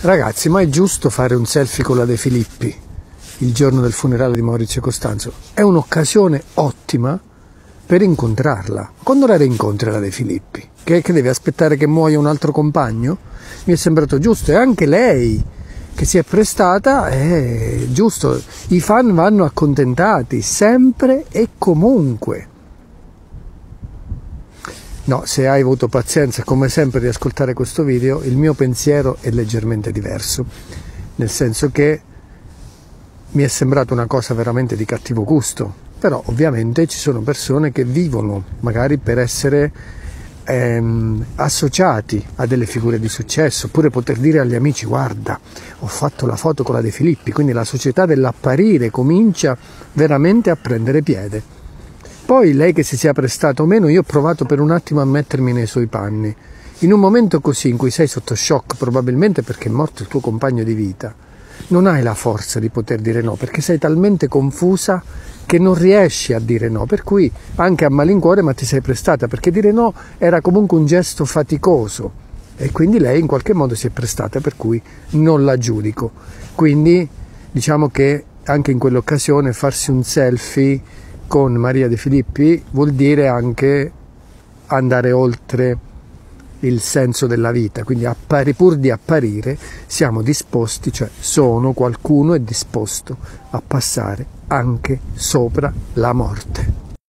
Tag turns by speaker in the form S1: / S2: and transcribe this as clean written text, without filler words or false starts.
S1: Ragazzi, ma è giusto fare un selfie con la De Filippi il giorno del funerale di Maurizio Costanzo? È un'occasione ottima per incontrarla. Quando la rincontri la De Filippi? Che deve aspettare che muoia un altro compagno? Mi è sembrato giusto, e anche lei che si è prestata, è giusto. I fan vanno accontentati, sempre e comunque. No, se hai avuto pazienza come sempre di ascoltare questo video, il mio pensiero è leggermente diverso, nel senso che mi è sembrata una cosa veramente di cattivo gusto, però ovviamente ci sono persone che vivono magari per essere associati a delle figure di successo, oppure poter dire agli amici: guarda, ho fatto la foto con la De Filippi, quindi la società dell'apparire comincia veramente a prendere piede. Poi lei che si sia prestata o meno, io ho provato per un attimo a mettermi nei suoi panni. In un momento così, in cui sei sotto shock, probabilmente perché è morto il tuo compagno di vita, non hai la forza di poter dire no, perché sei talmente confusa che non riesci a dire no, per cui anche a malincuore ma ti sei prestata, perché dire no era comunque un gesto faticoso e quindi lei in qualche modo si è prestata, per cui non la giudico. Quindi diciamo che anche in quell'occasione farsi un selfie con Maria De Filippi vuol dire anche andare oltre il senso della vita, quindi pur di apparire siamo disposti, cioè qualcuno è disposto a passare anche sopra la morte.